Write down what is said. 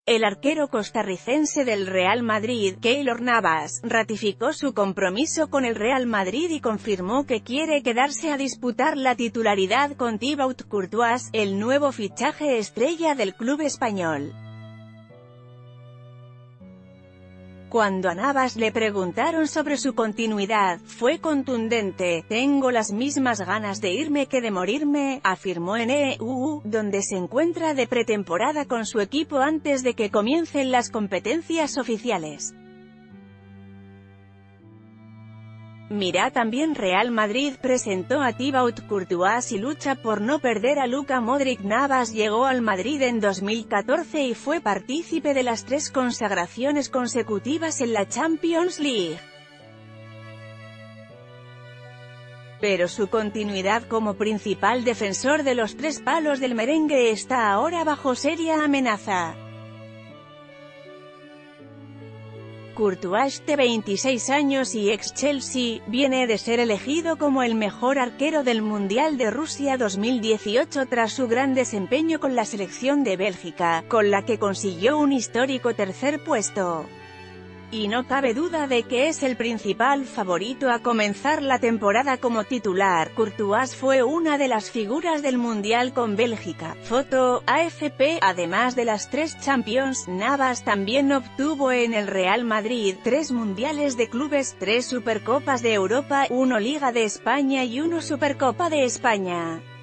El arquero costarricense del Real Madrid, Keylor Navas, ratificó su compromiso con el Real Madrid y confirmó que quiere quedarse a disputar la titularidad con Thibaut Courtois, el nuevo fichaje estrella del club español. Cuando a Navas le preguntaron sobre su continuidad, fue contundente: «Tengo las mismas ganas de irme que de morirme», afirmó en EU, donde se encuentra de pretemporada con su equipo antes de que comiencen las competencias oficiales. Mira también: Real Madrid presentó a Thibaut Courtois y lucha por no perder a Luka Modric. Navas llegó al Madrid en 2014 y fue partícipe de las 3 consagraciones consecutivas en la Champions League. Pero su continuidad como principal defensor de los 3 palos del merengue está ahora bajo seria amenaza. Courtois, de 26 años y ex-Chelsea, viene de ser elegido como el mejor arquero del Mundial de Rusia 2018 tras su gran desempeño con la selección de Bélgica, con la que consiguió un histórico 3er puesto. Y no cabe duda de que es el principal favorito a comenzar la temporada como titular. Courtois fue una de las figuras del Mundial con Bélgica. Foto, AFP. Además de las 3 Champions, Navas también obtuvo en el Real Madrid 3 Mundiales de Clubes, 3 Supercopas de Europa, 1 Liga de España y 1 Supercopa de España.